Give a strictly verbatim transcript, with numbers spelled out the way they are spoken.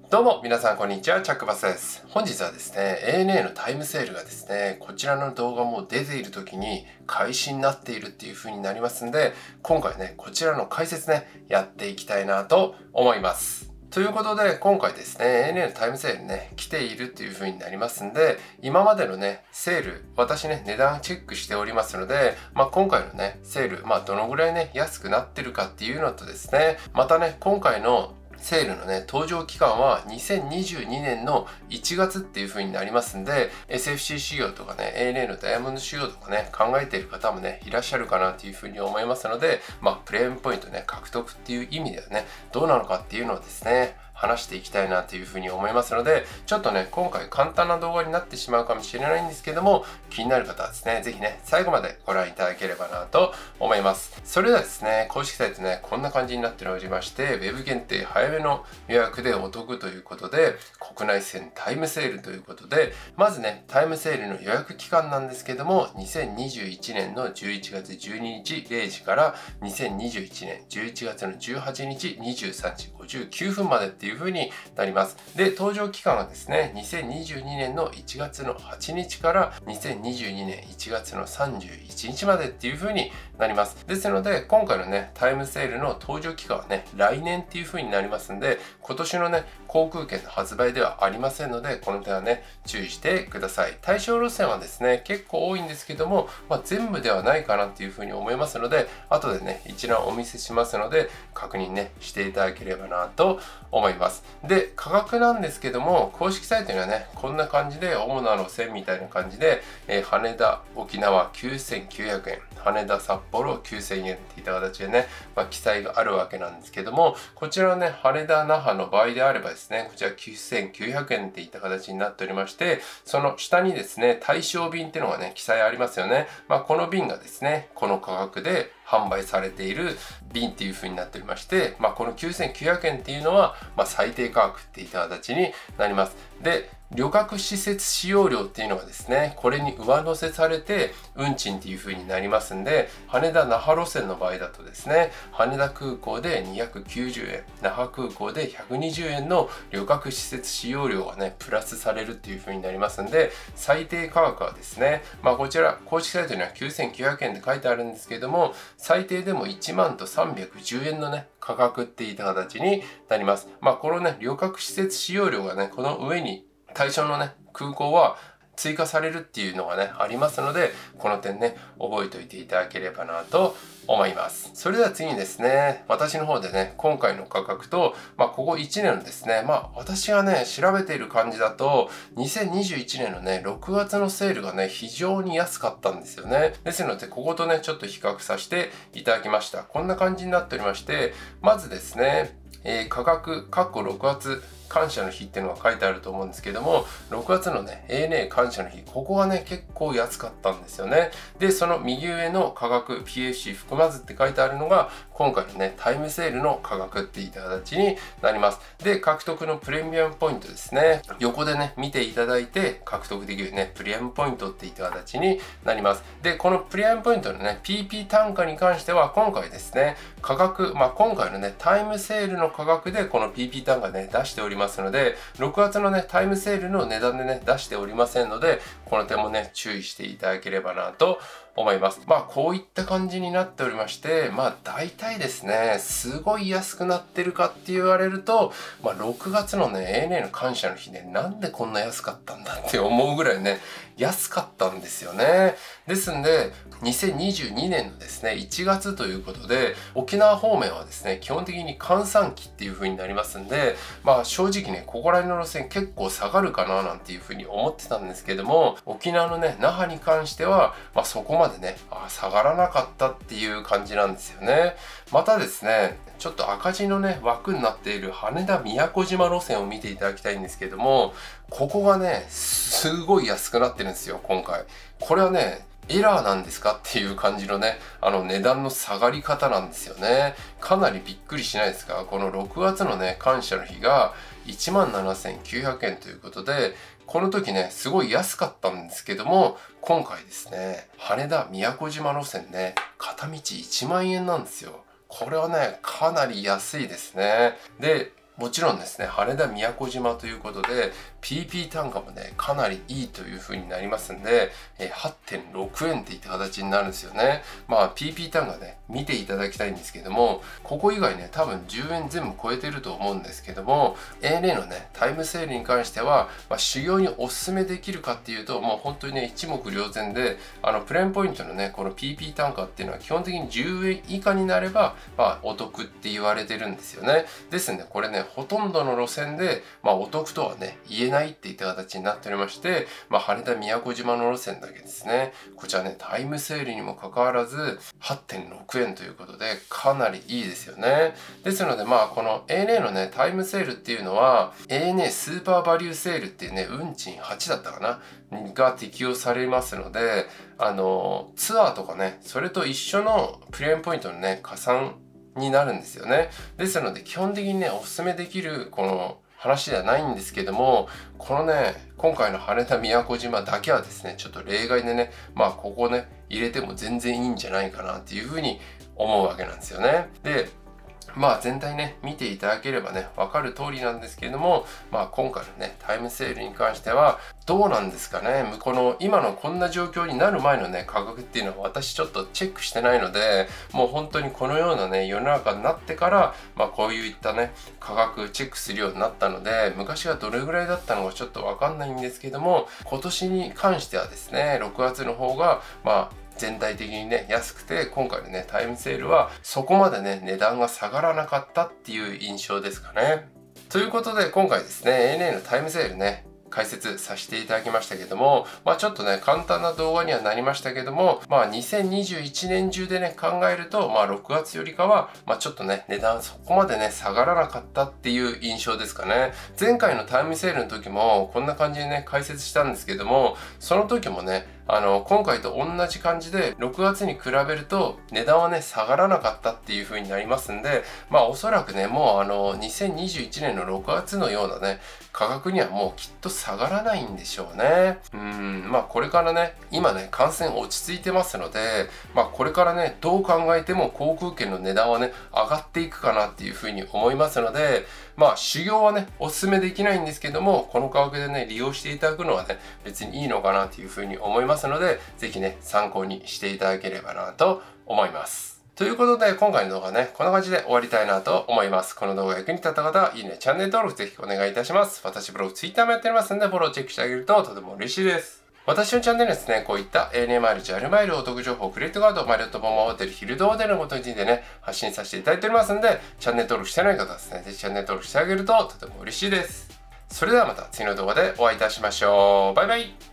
どうも皆さんこんにちは、チャックバスです。本日はですね、エーエヌエー のタイムセールがですね、こちらの動画も出ている時に開始になっているっていう風になりますんで、今回ね、こちらの解説ね、やっていきたいなと思います。ということで、今回ですね、エーエヌエー のタイムセールね、来ているっていう風になりますんで、今までのね、セール、私ね、値段チェックしておりますので、まあ今回のね、セール、まあどのぐらいね、安くなってるかっていうのとですね、またね、今回のセールのね、登場期間はにせんにじゅうにねんのいちがつっていう風になりますんで、エスエフシー 仕様とかね、エーエヌエー のダイヤモンド仕様とかね、考えている方もね、いらっしゃるかなっていう風に思いますので、まあ、プレミアムポイントね、獲得っていう意味ではね、どうなのかっていうのをですね、話していきたいなというふうに思いますので、ちょっとね、今回簡単な動画になってしまうかもしれないんですけども、気になる方はですね、ぜひね、最後までご覧いただければなと思います。それではですね、公式サイトね、こんな感じになっておりまして、ウェブ限定早めの予約でお得ということで、国内線タイムセールということで、まずね、タイムセールの予約期間なんですけども、にせんにじゅういちねんのじゅういちがつじゅうににちれいじからにせんにじゅういちねんじゅういちがつのじゅうはちにちにじゅうさんじごじゅうきゅうふんまでっていう風になります。で、登場期間はですね、にせんにじゅうにねんのいちがつのはちにちからにせんにじゅうにねんいちがつのさんじゅういちにちまでっていう風になります。ですので、今回のね、タイムセールの登場期間はね、来年っていう風になりますんで、今年のね、航空券の発売ではありませんので、この点はね、注意してください。対象路線はですね、結構多いんですけども、まあ、全部ではないかなっていう風に思いますので、後でね、一覧お見せしますので、確認ね、していただければなと思います。で、価格なんですけども、公式サイトにはね、こんな感じで、主な路線みたいな感じで、えー、羽田、沖縄きゅうせんきゅうひゃくえん、羽田、札幌きゅうせんえんっていった形でね、まあ、記載があるわけなんですけども、こちらはね、羽田、那覇の場合であればですね、こちらきゅうせんきゅうひゃくえんっていった形になっておりまして、その下にですね、対象便っていうのがね、記載ありますよね。まあ、この便がですね、この価格で販売されている便っていう風になっておりまして、まあ、このきゅうせんきゅうひゃくえんっていうのは、まあ、最低価格っていった形になります。で、旅客施設使用料っていうのがですね、これに上乗せされて運賃っていう風になりますんで、羽田那覇路線の場合だとですね、羽田空港でにひゃくきゅうじゅうえん、那覇空港でひゃくにじゅうえんの旅客施設使用料がね、プラスされるっていう風になりますんで、最低価格はですね、まあこちら公式サイトにはきゅうせんきゅうひゃくえんって書いてあるんですけども、最低でもいちまんとさんびゃくじゅうえんのね、価格っていった形になります。まあこのね、旅客施設使用料がね、この上に対象のね、空港は追加されるっていうのがね、ありますので、この点ね、覚えておいていただければなと思います。それでは次にですね、私の方でね、今回の価格と、まあ、ここいちねんのですね、まあ、私がね、調べている感じだと、にせんにじゅういちねんのね、ろくがつのセールがね、非常に安かったんですよね。ですので、こことね、ちょっと比較させていただきました。こんな感じになっておりまして、まずですね、えー、価格、括弧ろくがつ、感謝の日っていうのが書いてあると思うんですけども、ろくがつのね、エーエヌエー 感謝の日、ここがね、結構安かったんですよね。で、その右上の価格、ピーエフシー 含まずって書いてあるのが、今回のね、タイムセールの価格っていった形になります。で、獲得のプレミアムポイントですね。横でね、見ていただいて獲得できるね、プレミアムポイントっていった形になります。で、このプレミアムポイントのね、ピーピー 単価に関しては、今回ですね、価格、まあ、今回のね、タイムセールの価格でこの ピーピー 単価ね、出しておりますので、ろくがつのね、タイムセールの値段でね、出しておりませんので、この点もね、注意していただければなと思います。まあ、こういった感じになっておりまして、まあ、大体ですね、すごい安くなってるかって言われると、まあ、ろくがつのね、エーエヌエー の感謝の日ね、なんでこんな安かったんだって思うぐらいね、安かったんですよね。ですんで、にせんにじゅうにねんのですね、いちがつということで、沖縄方面はですね、基本的に閑散期っていう風になりますんで、まあ正直ね、ここら辺の路線結構下がるかななんていう風に思ってたんですけども、沖縄のね、那覇に関しては、まあそこまでね、あ下がらなかったっていう感じなんですよね。またですね、ちょっと赤字のね、枠になっている羽田宮古島路線を見ていただきたいんですけども、ここがね、すごい安くなってるんですよ、今回。これはね、エラーなんですかっていう感じのね、あの値段の下がり方なんですよね。かなりびっくりしないですか？このろくがつのね、感謝の日がいちまんななせんきゅうひゃくえんということで、この時ね、すごい安かったんですけども、今回ですね、羽田宮古島路線ね、片道いちまんえんなんですよ。これはね、かなり安いですね。で、 もちろんですね、羽田宮古島ということで ピーピー 単価もねかなりいいという風になりますんで、えー、はってんろくえんっていった形になるんですよね。まあ ピーピー 単価ね見ていただきたいんですけども、ここ以外ね多分じゅうえん全部超えてると思うんですけども、 エーエヌエー のねタイムセールに関しては、まあ、修行におすすめできるかっていうともう本当にね一目瞭然で、あのプレーンポイントのねこの ピーピー 単価っていうのは基本的にじゅうえん以下になれば、まあ、お得って言われてるんですよね。ですんでこれねほとんどの路線で、まあ、お得とはね言えないっていった形になっておりまして、まあ、羽田宮古島の路線だけですね、こちらねタイムセールにもかかわらず はってんろくえんということでかなりいいですよね。ですのでまあこの エーエヌエー のねタイムセールっていうのは エーエヌエー スーパーバリューセールっていうね運賃はちだったかなが適用されますので、あのツアーとかねそれと一緒のプレーンポイントのね加算になるんですよね。ですので基本的にねおすすめできるこの話ではないんですけども、このね今回の羽田宮古島だけはですねちょっと例外でね、まあここね入れても全然いいんじゃないかなっていうふうに思うわけなんですよね。でまあ全体ね見ていただければね分かる通りなんですけれども、まあ今回のねタイムセールに関してはどうなんですかね。この今のこんな状況になる前のね価格っていうのは私ちょっとチェックしてないので、もう本当にこのようなね世の中になってからまあこういったね価格チェックするようになったので、昔はどれぐらいだったのかちょっと分かんないんですけども、今年に関してはですねろくがつの方がまあ全体的にね安くて、今回のねタイムセールはそこまでね値段が下がらなかったっていう印象ですかね。ということで今回ですね エーエヌエー のタイムセールね解説させていただきましたけども、まあちょっとね簡単な動画にはなりましたけども、まあにせんにじゅういちねん中でね考えるとまあろくがつよりかはまあちょっとね値段そこまでね下がらなかったっていう印象ですかね。前回のタイムセールの時もこんな感じでね解説したんですけども、その時もねあの今回と同じ感じでろくがつに比べると値段はね下がらなかったっていう風になりますんで、まあおそらくねもうあのにせんにじゅういちねんのろくがつのようなね価格にはもうきっと下がらないんでしょうね。うーんまあこれからね今ね感染落ち着いてますので、まあこれからねどう考えても航空券の値段はね上がっていくかなっていう風に思いますので、まあ修行はねおすすめできないんですけども、この価格でね利用していただくのはね別にいいのかなっていう風に思いますので、ぜひね参考にしていただければなと思います。ということで今回の動画はねこんな感じで終わりたいなと思います。この動画が役に立った方はいいね、チャンネル登録ぜひお願いいたします。私ブログ、ツイッターもやっておりますのでフォローチェックしてあげるととても嬉しいです。私のチャンネルですね、こういった エーエヌエー マイル、ジャルマイル、お得情報、クレジットカード、マリオットボンバーホテル、ヒルドホテルのことについてね、発信させていただいておりますので、チャンネル登録してない方はですね、ぜひチャンネル登録してあげるととても嬉しいです。それではまた次の動画でお会いいたしましょう。バイバイ。